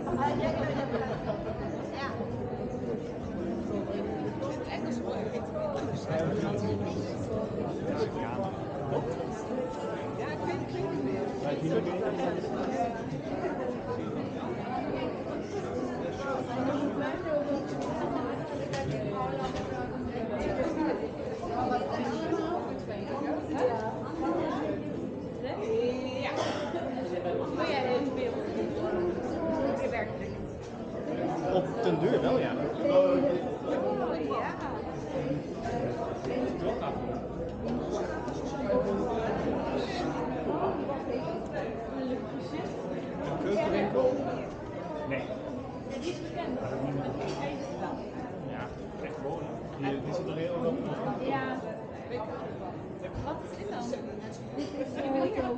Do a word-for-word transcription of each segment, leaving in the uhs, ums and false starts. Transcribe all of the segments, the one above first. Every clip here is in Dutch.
Op den deur wel, ja. Keukenwinkel? Nee. Ja, echt wonen. Hier, die zit er heel erg op. Ja. Wat is dit dan? Dit is uh,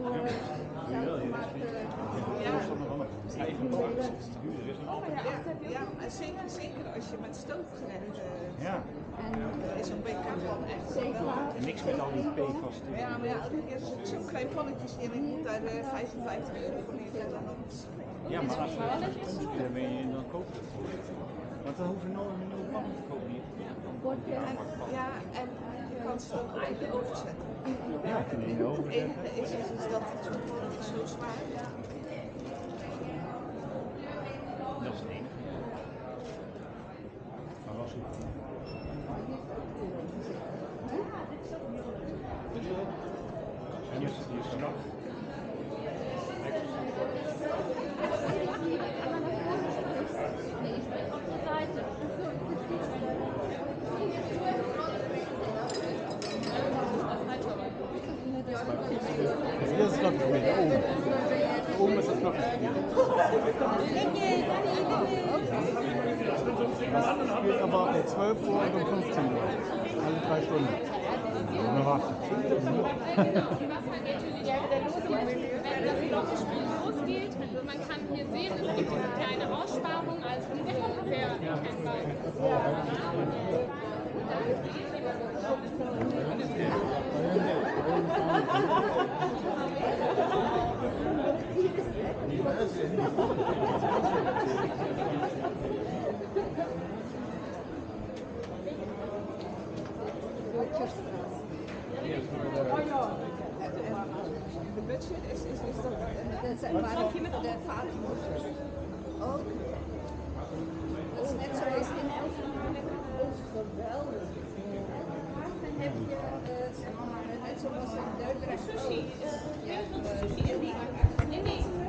Ja, eigen plaats. Er is een altijd. Ja, maar zeker, zeker als je met stoofgerecht uh, ja. En is een B K-pan echt zeker. En niks met al die P F's. Ja, maar ja, zo'n klein pannetje en ik moet daar uh, vijfenvijftig euro voor neerzetten en dan is ja, maar als je het komt, dan ben je dan koop je het voor. Want dan hoef je nooit een nieuwe pan te kopen hier. En, ja, en je kan ze dan ook in de oven zetten. Ja, in de oven zetten. Het enige is, is dat zo'n pan is zo zwaar. Dat is het enige. Maar wel super. En je, je straf. Hier ist es noch nicht mehr. Oben. Oben ist es noch nicht mehr. Das geht aber um zwölf Uhr und um fünfzehn Uhr. Alle drei Stunden. Na warte. Wenn das Glockenspiel losgeht, man kann hier sehen, es gibt eine kleine Aussparung, also diese ungefähr erkennbar. De budget is, is, is dat... Dat zijn maar de vaatmoeders. Ook. Dat is net zoals in Elfenbenen. Oh, geweldig. Dan heb je, uh, zeg maar, net zoals in Duitsland. Sushi. Sushi in die. In die.